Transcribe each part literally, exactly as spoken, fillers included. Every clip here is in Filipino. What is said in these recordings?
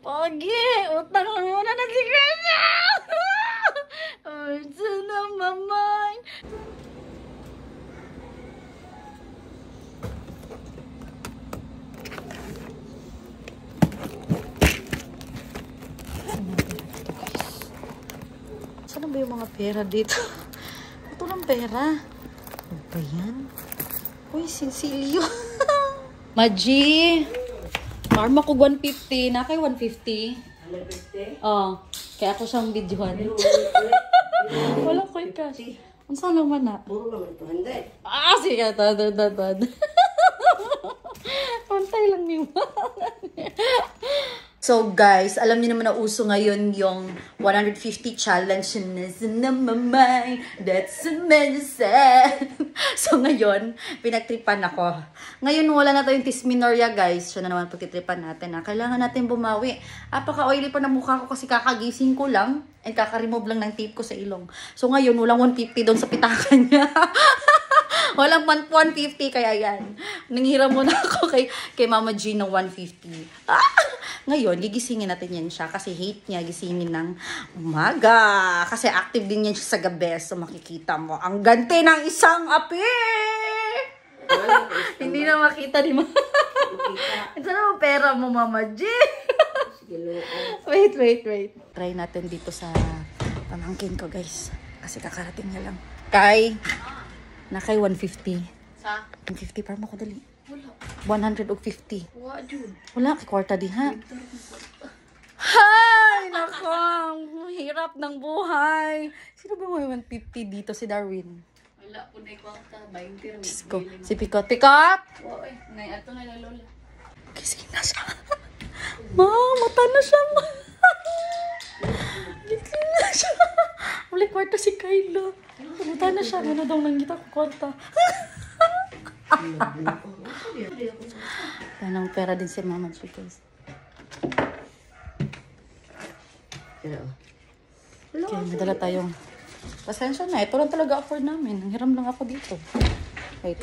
Pogi, utang lang muna na si Kanya. Ursa na mamay. Saan ba yung mga pera dito? Ito ng pera. Ano ba yan? Uy, sinsilyo. Maji. Arma ko one fifty. Na kay one fifty. one fifty? Oo. Kaya ako siyang videohan. Wala ko yung cash. Ang saan naman na? Puro naman two hundred. Ah, sige. Tad, tad, tad. Pantay lang niyo. So guys, alam niyo naman na uso ngayon yung one fifty challenge na mamay. That's a medicine. So ngayon, pinagtripan ako. Ngayon wala na tayong tisminorya guys. So na naman pagtitripan natin. Ha? Kailangan natin bumawi. Apaka-oily pa na mukha ko kasi kakagising ko lang. And kaka-remove lang ng tape ko sa ilong. So ngayon, walang one fifty doon sa pitakan niya. Walang one fifty kaya yan. Nanghiram muna ako kay, kay Mama G ng one fifty. Ah! Ngayon, gigisingin natin yan siya kasi hate niya gisingin ng umaga. Kasi active din yan siya sa gabi. So makikita mo, ang ganti ng isang api! Hindi na makita ni Mama. Ito na ang pera mo, Mama G. Wait, wait, wait. Try natin dito sa pamangkin ko, guys. Kasi kakarating niya lang. Kay, na kay one fifty. Sa? one fifty, para mo ko dali. Wala. one fifty. Wala, dude. Wala, kay kwarta di, ha? Hay! Nako! Hirap ng buhay. Sino ba may one fifty dito? Si Darwin. Wala po na ikwarta. twenty rin. Diyos ko. Si Pikot. Pikot! Oo, eh. Ngay, ato na na lola. Gising na siya. Ma, mata na siya, ma. Gising na siya. Wala kwarta si Kyla. Mata na siya. Ano daw nangita ko kwarta. Tanang pera din si Mama G, guys. Okay, nadala tayong pasensya na. Ito lang talaga afford namin. Nanghiram lang ako dito. Wait.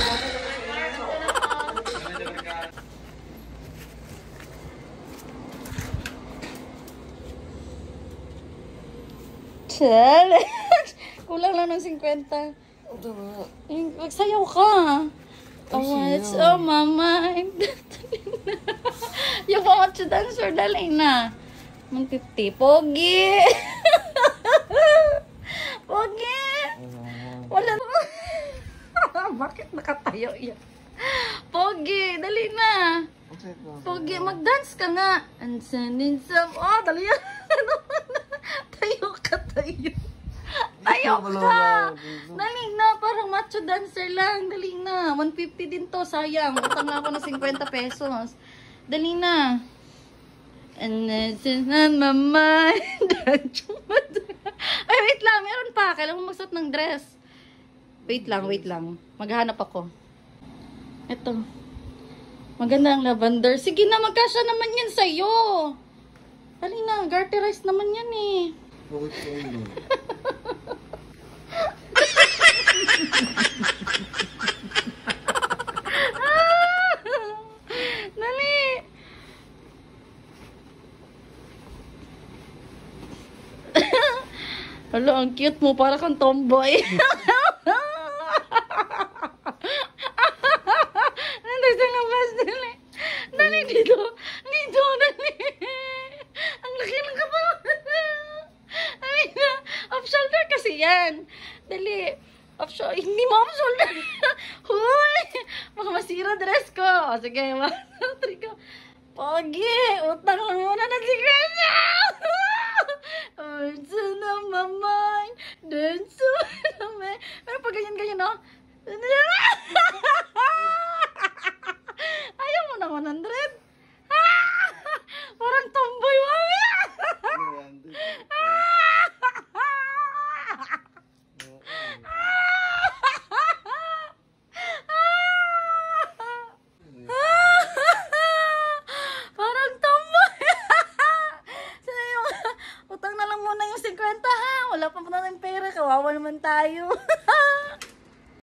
Challenge! Kulang lang ng fifty. Magsayaw ka. Oh, it's oh, mama. Yung mga dancer, dali na. one fifty. Pogi! Pogi! Wala na. Bakit nakatayo yan? Pogi, dali na. Pogi, mag-dance ka nga. And sending some... Oh, dali yan. Tayo ka, tayo. Tayo ka. Dali na, parang macho dancer lang. Dali na. one fifty din to, sayang. Utang na ako ng fifty pesos. Dali na. And this is not my mind. Ay, wait lang. Meron pa. Kailangan mo magsuot ng dress. Wait lang, wait lang. Maghahanap ako. Ito. Maganda ang lavender. Sige na, magkasya naman yan sa'yo. Dali na, garterized naman yan eh. Dali. Hala, ang cute mo. Para kang tomboy. Nandun sa labas. Dali. Dali dito. Dito, dali. Ang laki ng kapal. Ay na. Off shoulder kasi yan. Dali. Off shoulder. Hindi mo off shoulder. Huy. Baka masira dress ko. O, sige. one, two, three, go. Pogi. Utang lang muna na si Kanya. Ursa na mamay. Denso na may. Pero pag ganyan-ganyan, no? Ayaw mo na one hundred. Parang tomboy, mami. Parang tomboy. Utang na lang muna yung fifty, ha? Wala pa po na ng pera. Kawawa naman tayo.